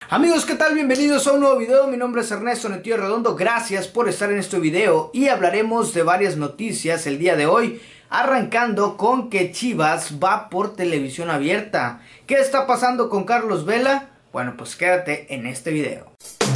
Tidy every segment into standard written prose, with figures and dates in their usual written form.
Amigos, ¿qué tal? Bienvenidos a un nuevo video. Mi nombre es Ernesto Netillo Redondo. Gracias por estar en este video y hablaremos de varias noticias el día de hoy, arrancando con que Chivas va por televisión abierta. ¿Qué está pasando con Carlos Vela? Bueno, pues quédate en este video.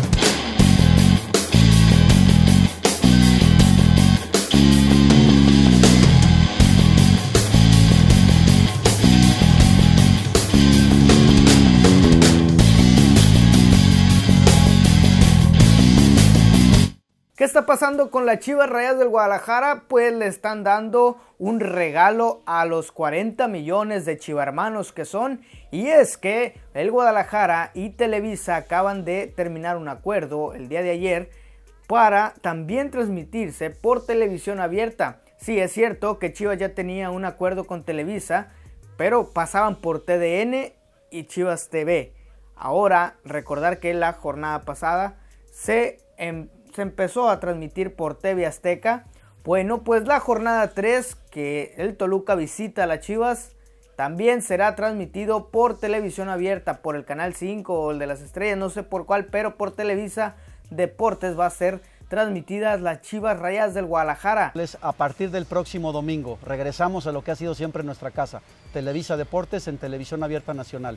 ¿Qué está pasando con las Chivas Rayadas del Guadalajara? Pues le están dando un regalo a los 40 millones de chivarmanos que son. Y es que el Guadalajara y Televisa acaban de terminar un acuerdo el día de ayer para también transmitirse por televisión abierta. Sí, es cierto que Chivas ya tenía un acuerdo con Televisa, pero pasaban por TDN y Chivas TV. Ahora, recordar que la jornada pasada se empezó a transmitir por TV Azteca. Bueno, pues la jornada 3, que el Toluca visita a las Chivas, también será transmitido por televisión abierta, por el canal 5 o el de las estrellas, no sé por cuál, pero por Televisa Deportes va a ser transmitidas las Chivas Rayadas del Guadalajara. A partir del próximo domingo regresamos a lo que ha sido siempre nuestra casa, Televisa Deportes en televisión abierta nacional.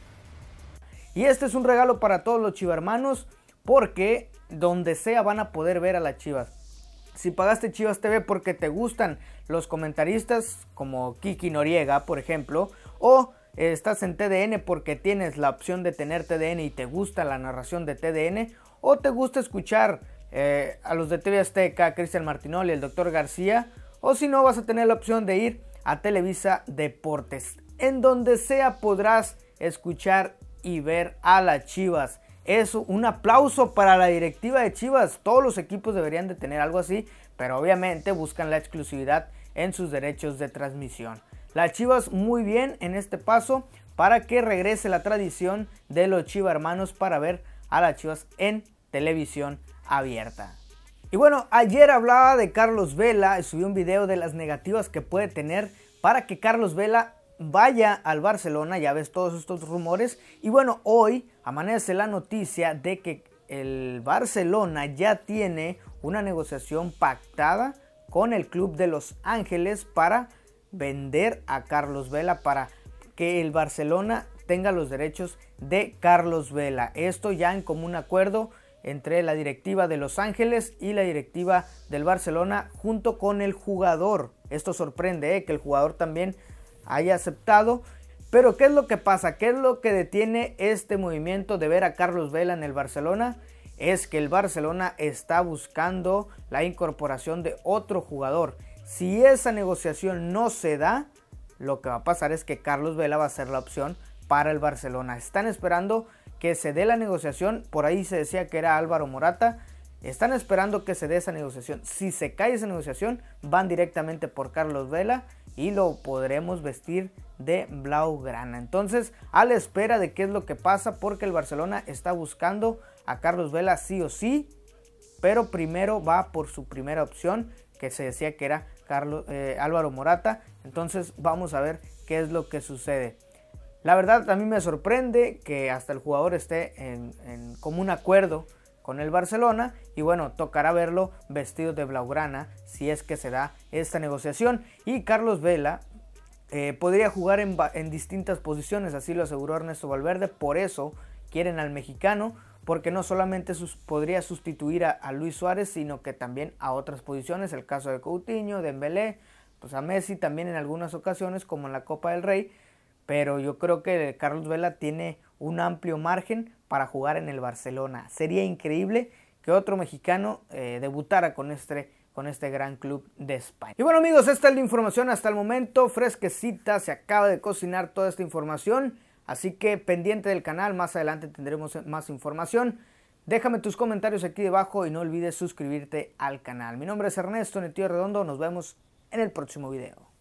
Y este es un regalo para todos los chivermanos, porque donde sea van a poder ver a las Chivas. Si pagaste Chivas TV porque te gustan los comentaristas como Kiki Noriega, por ejemplo, o estás en TDN porque tienes la opción de tener TDN y te gusta la narración de TDN, o te gusta escuchar a los de TV Azteca, Cristian Martinoli, el Dr. García, o si no, vas a tener la opción de ir a Televisa Deportes. En donde sea podrás escuchar y ver a las Chivas. Es un aplauso para la directiva de Chivas. Todos los equipos deberían de tener algo así, pero obviamente buscan la exclusividad en sus derechos de transmisión. Las Chivas muy bien en este paso para que regrese la tradición de los chivarmanos para ver a las Chivas en televisión abierta. Y bueno, ayer hablaba de Carlos Vela y subí un video de las negativas que puede tener para que Carlos Vela vaya al Barcelona. Ya ves todos estos rumores. Y bueno, hoy amanece la noticia de que el Barcelona ya tiene una negociación pactada con el club de Los Ángeles para vender a Carlos Vela, para que el Barcelona tenga los derechos de Carlos Vela. Esto ya en común acuerdo entre la directiva de Los Ángeles y la directiva del Barcelona junto con el jugador. Esto sorprende, que el jugador también haya aceptado. Pero ¿qué es lo que pasa? ¿Qué es lo que detiene este movimiento de ver a Carlos Vela en el Barcelona? Es que el Barcelona está buscando la incorporación de otro jugador. Si esa negociación no se da, lo que va a pasar es que Carlos Vela va a ser la opción para el Barcelona. Están esperando que se dé la negociación. Por ahí se decía que era Álvaro Morata. Están esperando que se dé esa negociación. Si se cae esa negociación, van directamente por Carlos Vela y lo podremos vestir de blaugrana. Entonces, a la espera de qué es lo que pasa, porque el Barcelona está buscando a Carlos Vela sí o sí, pero primero va por su primera opción, que se decía que era Álvaro Morata. Entonces, vamos a ver qué es lo que sucede. La verdad, a mí me sorprende que hasta el jugador esté en común acuerdo con el Barcelona, y bueno, tocará verlo vestido de blaugrana si es que se da esta negociación. Y Carlos Vela podría jugar en distintas posiciones, así lo aseguró Ernesto Valverde. Por eso quieren al mexicano, porque no solamente podría sustituir a Luis Suárez, sino que también a otras posiciones, el caso de Coutinho, Dembélé, pues a Messi también en algunas ocasiones, como en la Copa del Rey. Pero yo creo que Carlos Vela tiene un amplio margen para jugar en el Barcelona. Sería increíble que otro mexicano debutara con este gran club de España. Y bueno, amigos, esta es la información hasta el momento, fresquecita, se acaba de cocinar toda esta información, así que pendiente del canal, más adelante tendremos más información. Déjame tus comentarios aquí debajo y no olvides suscribirte al canal. Mi nombre es Ernesto Netillo Redondo, nos vemos en el próximo video.